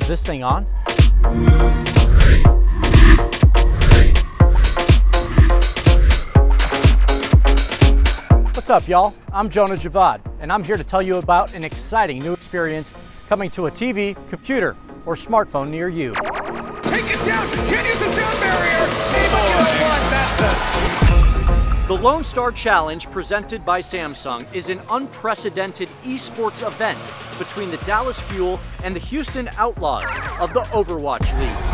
Is this thing on? What's up, y'all? I'm Jonah Javad, and I'm here to tell you about an exciting new experience coming to a TV, computer, or smartphone near you. Take it down! Can't use the sound barrier! That's us! The Lone Star Challenge, presented by Samsung, is an unprecedented esports event between the Dallas Fuel and the Houston Outlaws of the Overwatch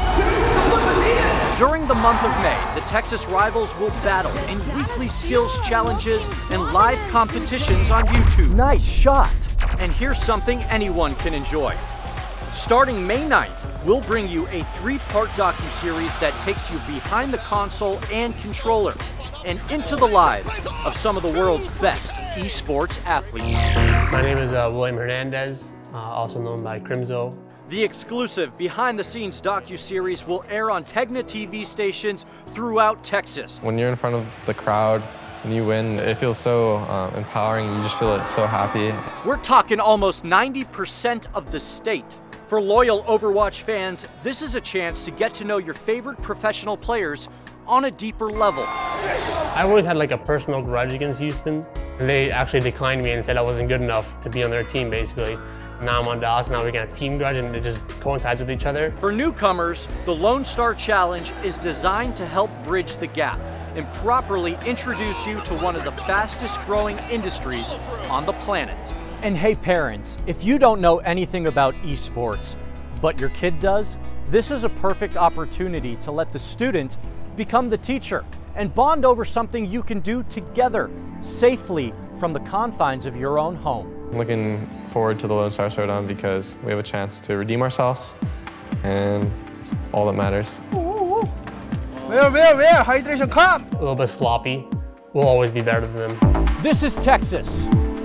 League. During the month of May, the Texas rivals will battle in weekly skills challenges and live competitions on YouTube. Nice shot! And here's something anyone can enjoy. Starting May 9th, we'll bring you a 3-part docuseries that takes you behind the console and controller and into the lives of some of the world's best esports athletes. My name is William Hernandez, also known by Crimzo. The exclusive behind-the-scenes docuseries will air on Tegna TV stations throughout Texas. When you're in front of the crowd, when you win, it feels so empowering. You just feel so happy. We're talking almost 90% of the state. For loyal Overwatch fans, this is a chance to get to know your favorite professional players on a deeper level. I always had like a personal grudge against Houston, and they actually declined me and said I wasn't good enough to be on their team, basically. Now I'm on Dallas, now we got a team grudge, and it just coincides with each other. For newcomers, the Lone Star Challenge is designed to help bridge the gap and properly introduce you to one of the fastest growing industries on the planet. And hey parents, if you don't know anything about esports, but your kid does, this is a perfect opportunity to let the student become the teacher and bond over something you can do together safely from the confines of your own home. I'm looking forward to the Lone Star Showdown because we have a chance to redeem ourselves, and it's all that matters. Where? Hydration cup! A little bit sloppy. We'll always be better than them. This is Texas,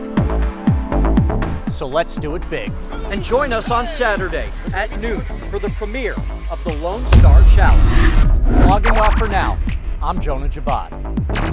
so let's do it big. And join us on Saturday at noon for the premiere of the Lone Star Challenge. Logging off for now, I'm Jonah Javad.